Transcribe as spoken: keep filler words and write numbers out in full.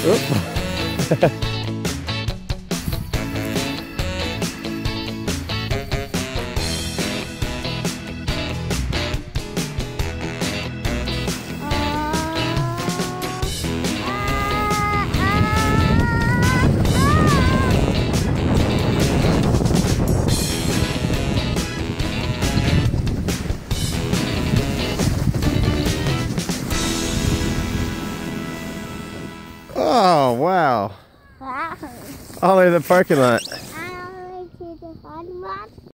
Oop. Oh, wow. Wow. All the way to the parking lot. I only see the fun one.